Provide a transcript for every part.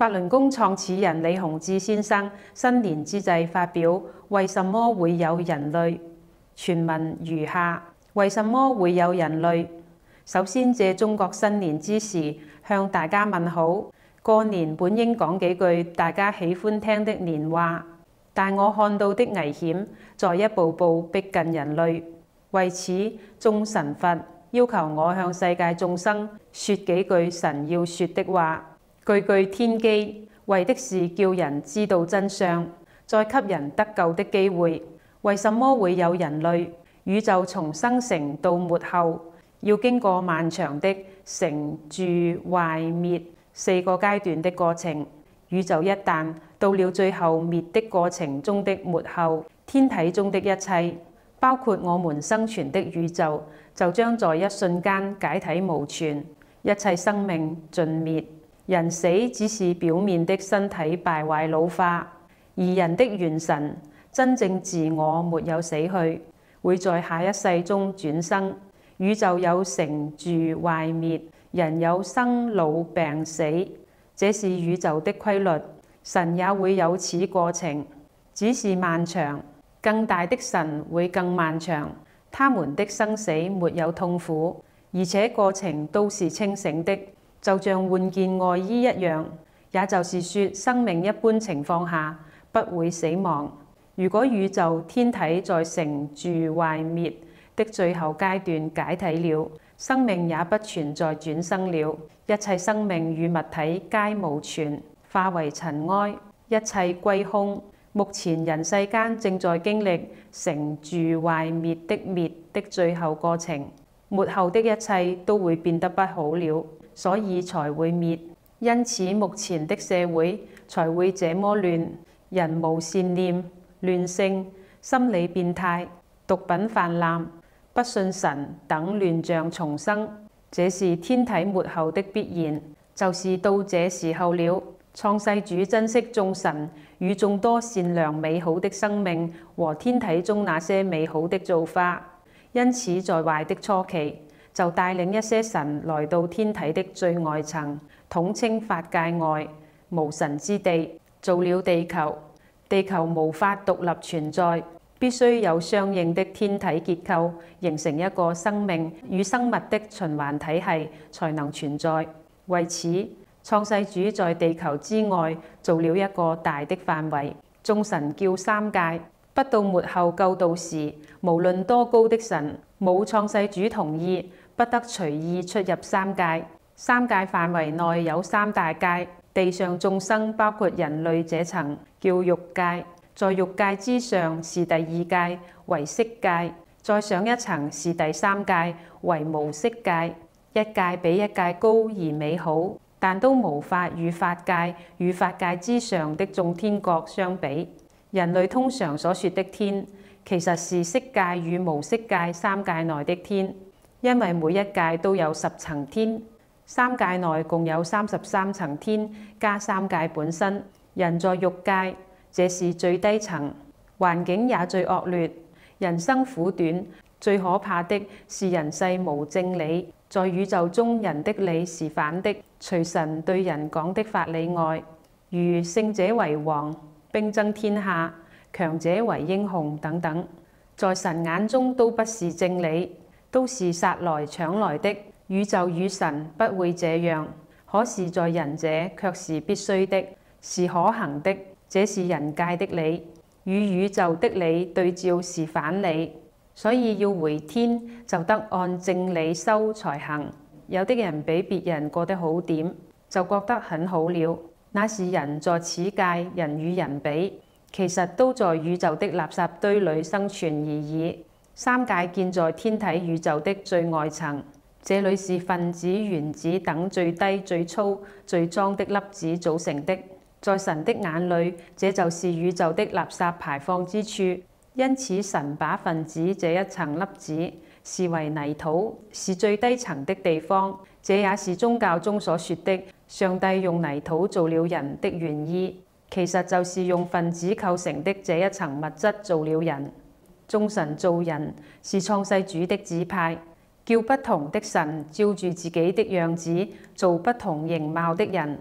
法輪功創始人李洪志先生新年之際發表為什麼會有人類？全文如下：為什麼會有人類？首先借中國新年之時向大家問好。過年本應講幾句大家喜歡聽的年話，但我看到的危險在一步步逼近人類。為此，眾神佛要求我向世界眾生說幾句神要說的話，句句天機，為的是叫人知道真相，再給人得救的機會。為什麼會有人類？宇宙從生成到末後，要經過漫長的成住壞滅4個階段的過程。宇宙一旦到了最後滅的過程中的末後，天體中的一切，包括我們生存的宇宙，就將在一瞬間解體無存，一切生命盡滅。人死只是表面的身體敗壞老化，而人的元神真正自我沒有死去，會在下一世中轉生。宇宙有成住壞滅，人有生老病死，這是宇宙的規律。神也會有此過程，只是漫長。更大的神會更漫長，他們的生死沒有痛苦，而且過程都是清醒的，就像換件外衣一樣。也就是說，生命一般情況下不會死亡。如果宇宙天體在成住壞滅的最後階段解體了，生命也不存在轉生了，一切生命與物體皆無存，化為塵埃，一切歸空。目前人世間正在經歷成住壞滅的滅的最後過程，末後的一切都會變得不好了，所以才會滅。因此目前的社會才會這麼亂，人無善念、亂性、心理變態、毒品氾濫、不信神等亂象叢生。這是天體末後的必然，就是到這時候了。創世主珍惜眾神與眾多善良美好的生命和天體中那些美好的造化，因此在壞的初期就帶領一些神來到天體的最外層，統稱法界外無神之地，造了地球。地球無法獨立存在，必須有相應的天體結構，形成一個生命與生物的循環體系，才能存在。為此，創世主在地球之外做了一個大的範圍，眾神叫三界。不到末後救度時，無論多高的神，冇創世主同意，不得隨意出入三界。三界範圍內有三大界，地上眾生包括人類這層叫欲界，在欲界之上是第二界為色界，再上一層是第三界為無色界。一界比一界高而美好，但都無法與法界與法界之上的眾天國相比。人類通常所說的天，其實是色界與無色界三界內的天，因為每一界都有10層天，三界內共有33層天加三界本身。人在欲界，這是最低層，環境也最惡劣，人生苦短，最可怕的是人世無正理。在宇宙中，人的理是反的，除神對人講的法理外，如勝者為王、兵爭天下、強者為英雄等等，在神眼中都不是正理，都是殺來搶來的。宇宙與神不會這樣，可是在人這卻是必須的，是可行的。這是人界的理，與宇宙的理對照是反理。所以要回天就得按正理修才行。有的人比別人過得好點，就覺得很好了，那是人在此界人與人比，其實都在宇宙的垃圾堆裏生存而已。三界建在天體宇宙的最外層，這裏是分子、原子等最低、最粗、最髒的粒子組成的。在神的眼裏，這就是宇宙的垃圾排放之處。因此，神把分子這一層粒子視為泥土，是最低層的地方。這也是宗教中所說的上帝用泥土做了人的原意，其實就是用分子構成的這一層物質做了人。眾神造人是創世主的指派，叫不同的神照住自己的樣子做不同形貌的人。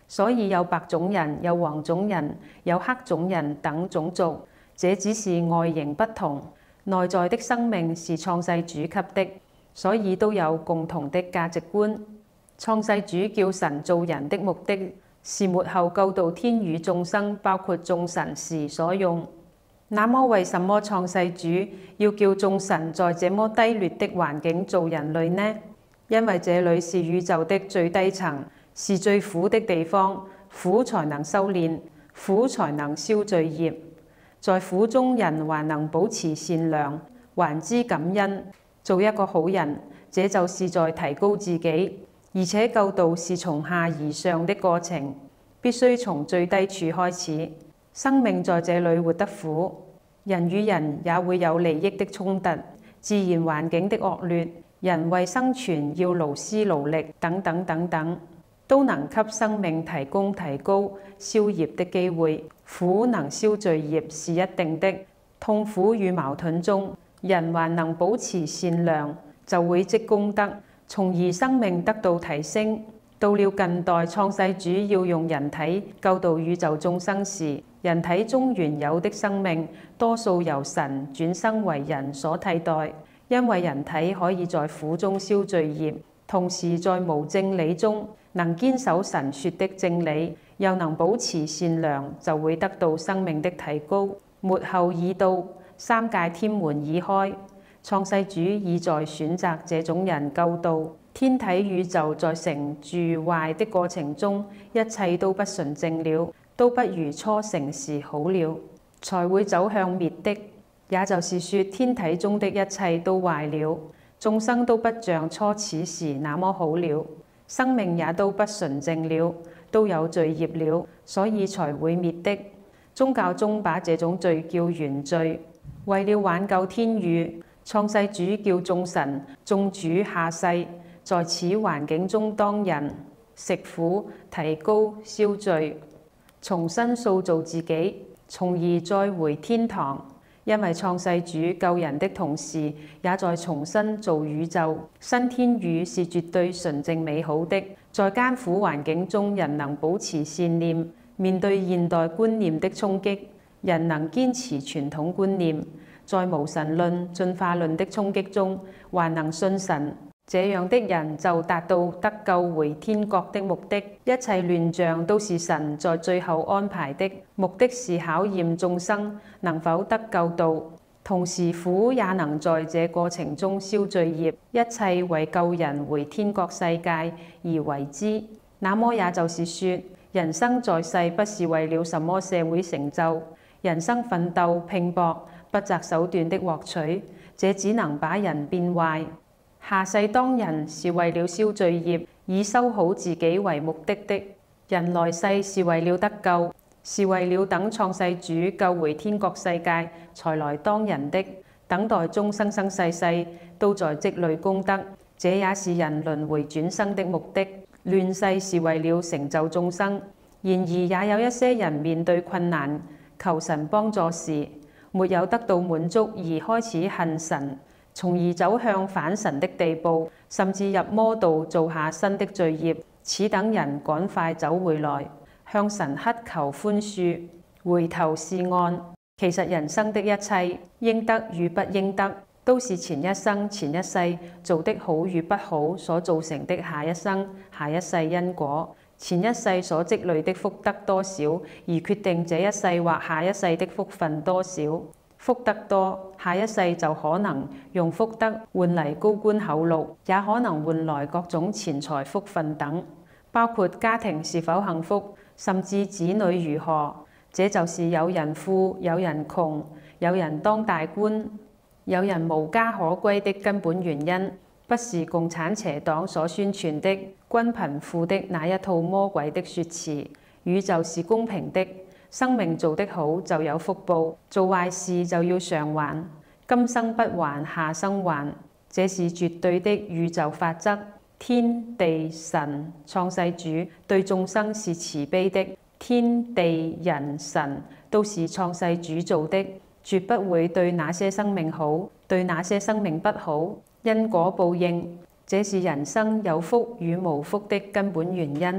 所以有白種人、有黃種人、有黑種人等種族，這只是外形不同，內在的生命是創世主給的，所以都有共同的價值觀。創世主叫神造人的目的是末後救度天與眾生，包括眾神時所用。那麼為什麼創世主要叫眾神在這麼低劣的環境造人類呢？因為這裡是宇宙的最低層，是最苦的地方，苦才能修煉，苦才能消罪業。在苦中人還能保持善良，還知感恩，做一個好人，這就是在提高自己。而且救度是從下而上的過程，必須從最低處開始。生命在這裡活得苦，人與人也會有利益的衝突，自然環境的惡劣，人為生存要勞師勞力等等等等，都能給生命提供提高消業的機會。苦能消罪業是一定的，痛苦與矛盾中，人還能保持善良，就會積功德，從而生命得到提升。到了近代，創世主要用人體救度宇宙眾生時，人體中原有的生命多數由神轉生為人所替代，因為人體可以在苦中消罪業，同時在無正理中能堅守神說的正理，又能保持善良，就會得到生命的提高。末後已到，三界天門已開，創世主已在選擇這種人救度。天體宇宙在成住壞的過程中，一切都不純正了，都不如初成時好了，才會走向滅的。也就是說，天體中的一切都壞了，眾生都不像初始時那麼好了，生命也都不純正了，都有罪業了，所以才會滅的。宗教中把這種罪叫原罪。為了挽救天宇，創世主叫眾神、眾主下世，在此環境中當人，食苦、提高、消罪，重新塑造自己，從而再回天堂。因為創世主救人的同時，也在重新造宇宙。新天宇是絕對純正美好的。在艱苦環境中，人能保持善念，面對現代觀念的衝擊，人能堅持傳統觀念，在無神論、進化論的衝擊中，還能信神。這樣的人就達到得救回天國的目的。一切亂象都是神在最後安排的，目的是考驗眾生能否得救度，同時苦也能在這過程中消罪業。一切為救人回天國世界而為之。那麼也就是說，人生在世不是為了什麼社會成就，人生奮鬥拼搏，不擇手段的獲取，這只能把人變壞。下世當人是為了消罪業，以修好自己為目的的。人來世是為了得救，是為了等創世主救回天國世界才來當人的。等待中生生世世都在積累功德，這也是人輪迴轉生的目的。亂世是為了成就眾生，然而也有一些人面對困難求神幫助時，沒有得到滿足而開始恨神，從而走向反神的地步，甚至入魔道做下新的罪業。此等人趕快走回來，向神乞求寬恕，回頭是岸。其實人生的一切應得與不應得，都是前一生前一世做的好與不好所造成的下一生下一世因果。前一世所積累的福德多少，而決定這一世或下一世的福分多少。福德多，下一世就可能用福德換嚟高官厚祿，也可能換來各種錢財福分等，包括家庭是否幸福，甚至子女如何。這就是有人富，有人窮，有人當大官，有人無家可歸的根本原因，不是共產邪黨所宣傳的均貧富的那一套魔鬼的說辭。宇宙是公平的。生命做得好就有福報，做壞事就要償還，今生不還下生還，這是絕對的宇宙法則。天地神創世主對眾生是慈悲的，天地人神都是創世主造的，絕不會對那些生命好，對那些生命不好。因果報應，這是人生有福與無福的根本原因。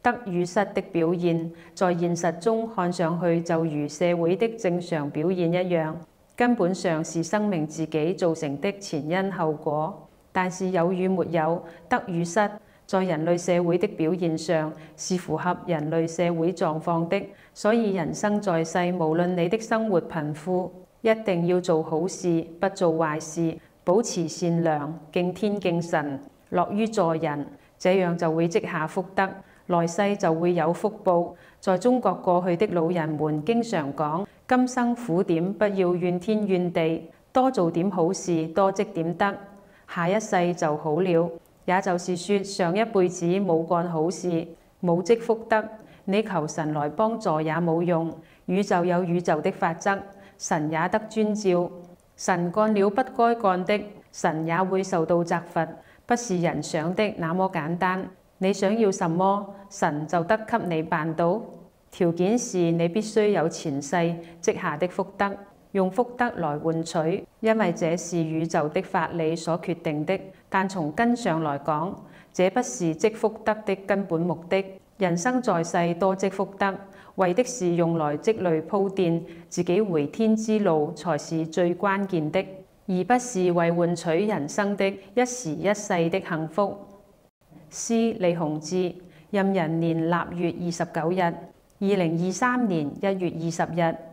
得與失的表現，在現實中看上去就如社會的正常表現一樣，根本上是生命自己造成的前因後果。但是有與沒有，得與失，在人類社會的表現上是符合人類社會狀況的。所以人生在世，無論你的生活貧富，一定要做好事，不做壞事，保持善良，敬天敬神，樂於助人，這樣就會積下福德，來世就會有福報。在中國過去的老人們經常講：今生苦點，不要怨天怨地，多做點好事，多積點德，下一世就好了。也就是說，上一輩子冇幹好事，冇積福德，你求神來幫助也冇用。宇宙有宇宙的法則，神也得遵照。神幹了不該幹的，神也會受到責罰，不是人想的那麼簡單。你想要什麼，神就得給你辦到。條件是你必須有前世積下的福德，用福德來換取，因為這是宇宙的法理所決定的。但從根上來講，這不是積福德的根本目的。人生在世多積福德，為的是用來積累鋪墊自己回天之路，才是最關鍵的，而不是為換取人生的一時一世的幸福。詩李洪志，壬寅年臘月29日，2023年1月20日。